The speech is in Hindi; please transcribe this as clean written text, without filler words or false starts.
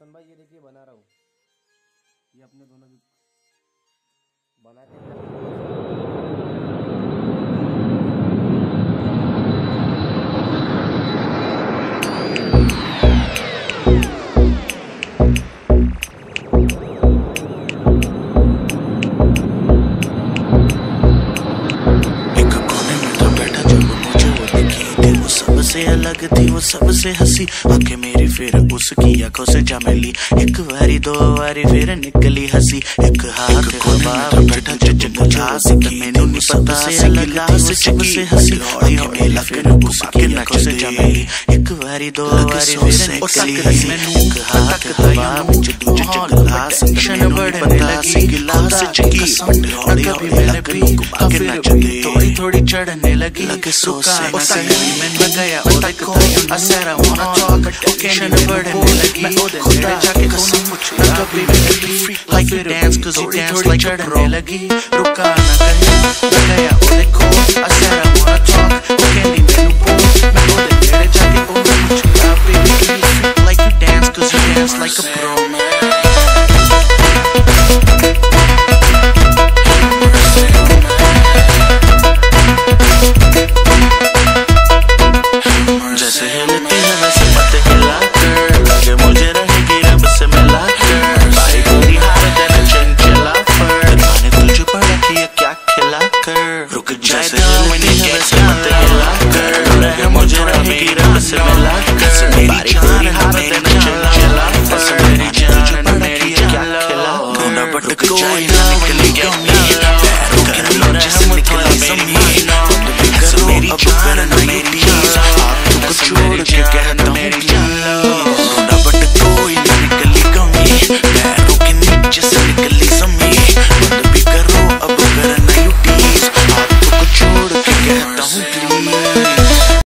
रोशन भाई ये देखिए बना रहा हूँ, ये अपने दोनों भी बनाते हैं। सबसे अलग थी वो सबसे हंसी आंखें मेरी फिर उसकी आंखों से जा मिली। एक बारी दो बारी फिर निकली हंसी। एक हाथ हवा बैठा चचला दिखी मैंने नहीं पता से अलग थी वो सबसे हंसी आंखें मेरी फिर उसकी आंखों से जा मिली। एक बारी दो बारी फिर निकली हंसी। एक हाथ हवा में दूजे चचला क्षण बढ़ने लगी गिलास से चकी कभी मैंने पी फिर थोड़ी थोड़ी चढ़ने लगी। रुका न कहीं मैं गया ओ देखो I said I wanna talk क्षण बढ़ने लगी मेरे जाके कसम न कभी मैंने पी like you dance cause you dance like a pro लगी। रुका न कहीं मैं गया ओ देखो I said I wanna talk कहनी मैनू पो मैं मेरे जाके ओ मुझे like you dance cause you dance like a pro।